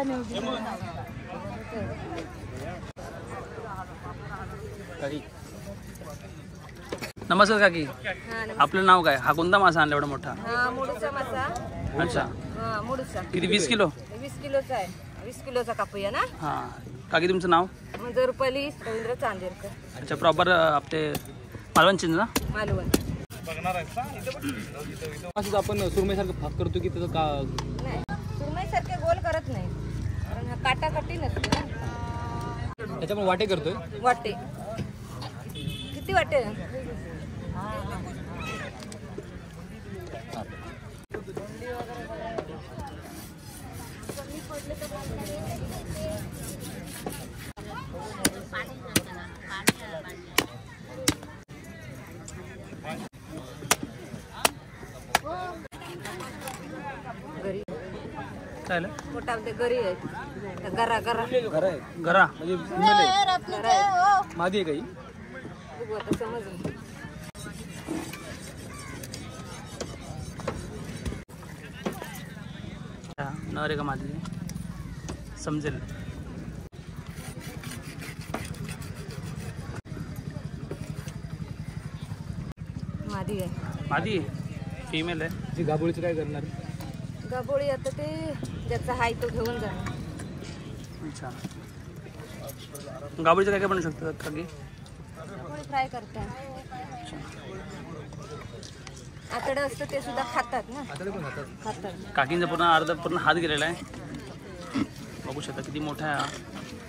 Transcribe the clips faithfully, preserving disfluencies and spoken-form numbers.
नमस्कार काकी, आपलं नाव काय? हा कोणता मासा आणला एवढा मोठा? हा मुडूचा मासा. अच्छा, हा मुडूचा. किती? वीस किलो? वीस किलोचा आहे. वीस किलोचा कापूया ना. हा काकी, तुमचं नाव? म्हणजे रुपाली रवींद्र चांदेरकर. अच्छा, प्रॉपर आपले मालवण चिंच ना? मालवण. असं आपण सुरमईसारखं भाग करतो की त्याचं का? नाही, सुरमईसारखे गोल करत नाही, कारण हा काटा कटी नसते ना. त्याच्यामुळे वाटे करतोय. वाटे किती वाटे? घरी काय पोटामध्ये घरी आहे. गरा गरा घर आहे. घरा म्हणजे गरा आहे. मादी आहे काही? बघू आता समजलं. नवरे का मादी समजेल. मादी आहे. मादी फिमेल आहे. जी गाभोळीचं काय करणार? गाभोळी आता ते ज्याचा हाय तो घेऊन जाणार. अच्छा, गाभोळीचं काय काय बनवू शकतात काकी? गाभोळी फ्राय करतात. आतडं असतं ते सुद्धा खातात ना. खातात. काकींचा पूर्ण अर्धा पूर्ण हात गेलेला आहे. बघू शकता किती मोठा आहे.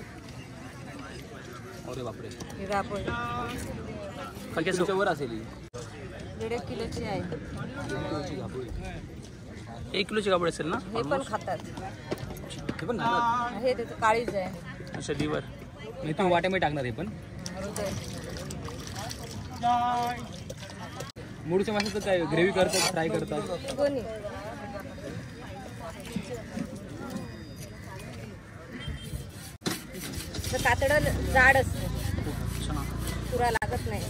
अरे बापरे, ही गाभोळी काकी त्याच्या वर असेल. दीड एक किलोची आहे. एक किलोची गाभोळी असेल ना? हे पण खातात. हे पण खातात. हे त्याचं काळीज आहे. अच्छा, लिव्हर. नाही तुम्ही वाट्यामध्ये टाकणार हे पण? हृदय. मुडच्या माशाचं काय ग्रेव्ही करतात, फ्राय करतात? दोन्ही. कातडं जाड असतं, पुरा लागत नाही.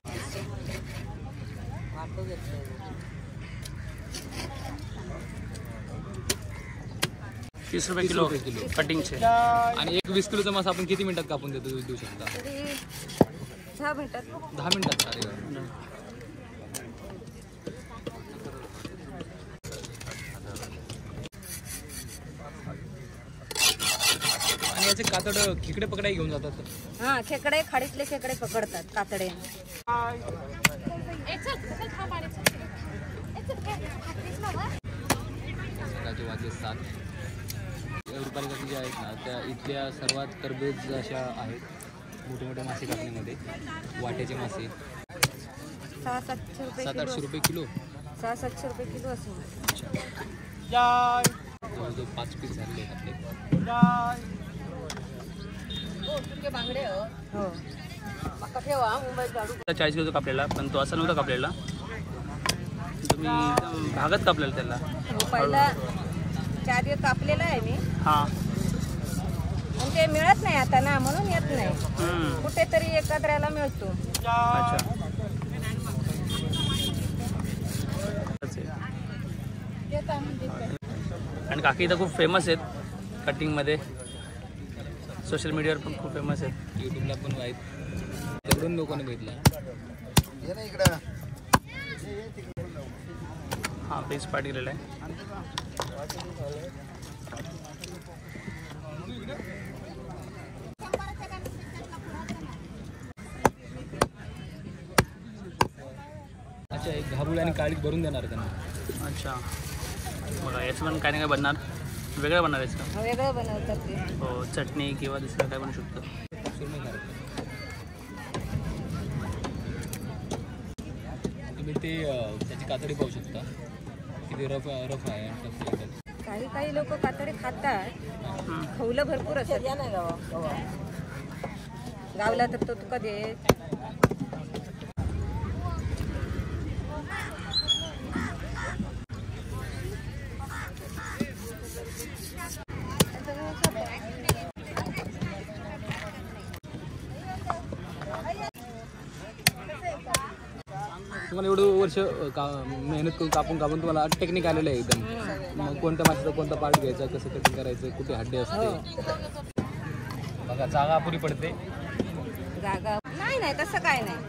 तीस रुपये किलो कटिंगचे. आणि एक वीस किलोचा मासा आपण किती मिनिटात कापून देतो देऊ शकता? तरी दहा मिनिटात. दहा मिनिटात. अरे आणि याचे कातड खेकडे पकडाय घेऊन जातात. हा, खेकडे खाडीतले खेकडे पकडतात कातडे. सकाळचे वाजले सात. रुपाली काकी ज्या आहेत ना, त्या इथल्या सर्वात तरबेज अशा आहेत मोठे मोठे मासे कापण्यामध्ये. वाट्याचे मासे सहा सातशे रुपये सात आठशे रुपये किलो. सहा सातशे रुपये किलो असेल. जवळजवळ पाच पीस झाले आपले. हो, चाळीस किलो कापलेला, पण तो असा नव्हता कापलेला. तुम्ही एकदम भागत कापलेला त्याला. हो, पहिला चार दिवस कापलेला आहे मी. हां, पण ते मिळत नाही आता ना, म्हणून येत नाही. कुठेतरी एकत्र्याला मिळतो. अच्छा. आणि काकी इथं खूप फेमस आहेत कटिंगमध्ये. सोशल मीडियावर पण खूप फेमस आहेत. यूट्यूबला पण आहेत. तेवढून लोकांनी भेटला. हां, बेस पार्ट गेलेला आहे. अच्छा, एक घाबुळी आणि काळीत भरून देणार त्यांना. अच्छा, बघा याचं पण काय ना काय बनणार, वेगळं बनणार याचं. वेगळं बनवतात ते. हो, चटणी किंवा दुसरं काय बनवू शकतो. तुम्ही ते त्याची कातडी पाहू शकता किती रफ रफ आहे. काही काही लोक कातडे खातात. खवलं भरपूर असतात. गावला तर तो कधी तुम्हाला एवढं वर्ष अ, का मेहनत करून कापून कापून तुम्हाला टेक्निक आलेलं आहे एकदम. मग कोणत्या माशाचा कोणता पार्ट घ्यायचा, कसं कटिंग करायचं, कुठे हड्डे असते. बघा जागा अपुरी पडते. जागा नाही नाही तसं काय नाही.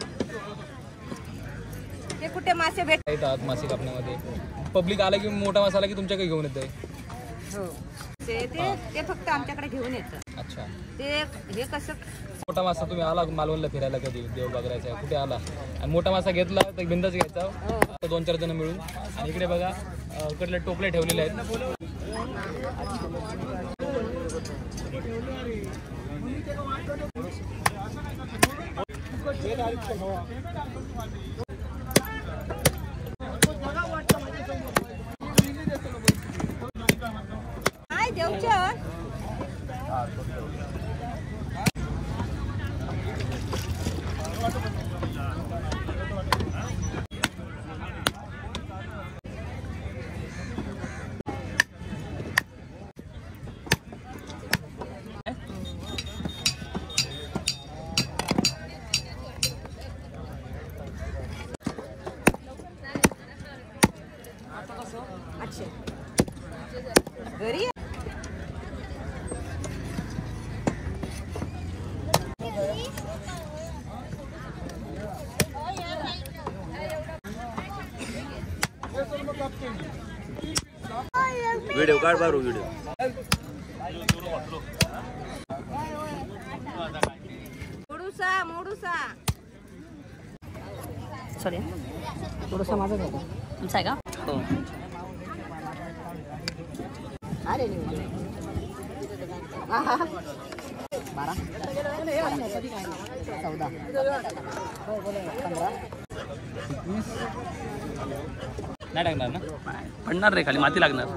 ते कुठे मासे भेट येतात मासे कापण्यामध्ये. पब्लिक आला की मोठा मासा आला की तुमच्याकडे घेऊन येत आहे. हो ते ते ते फक्त आमच्याकडे घेऊन येतं. अच्छा. ते हे कसं मोठा मासा तुम्ही आला मालवणला फिरायला कधी देवबाग करायचा कुठे आला आणि मोठा मासा घेतला तर बिंदाच घ्यायचा दोन चार जण मिळून. आणि इकडे बघा अ, इकडले टोपले ठेवलेले आहेत. काय देवच्या अच्छा घरी व्हिडिओ काढ बारू व्हिडिओ. मोडूसा मोडूसा सॉरी थोडंसं माझं काय तुमचं आहे का? हो. बारा चौदा पंधरा नाही टाकणार ना. पडणार रे खाली माती लागणार.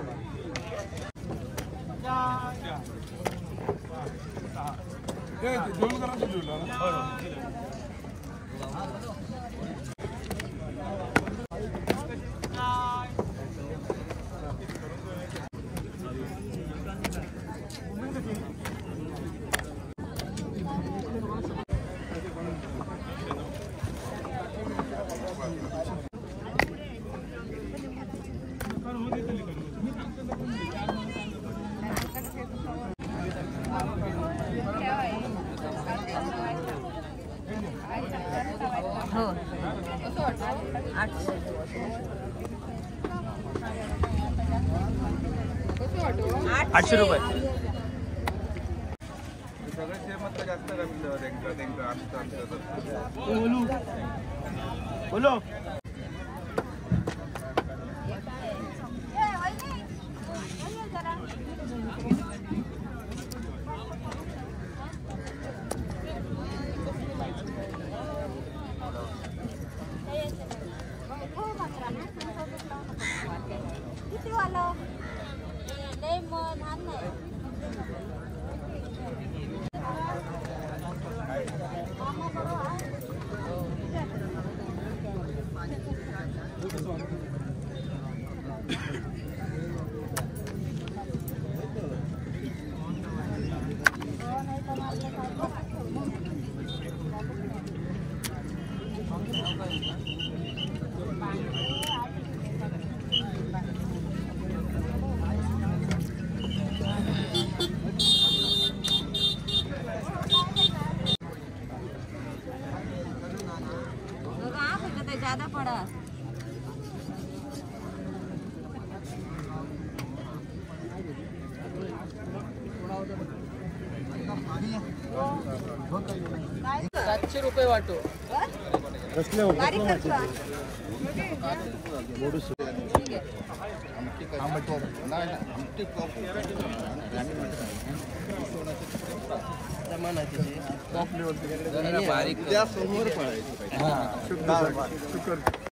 हो आठशे आठशे रुपये. बोलो किती वाला लय लहान नाही. ज्यादा पड़ा सातशे रुपये वाटो. बारीक करतो. बारीक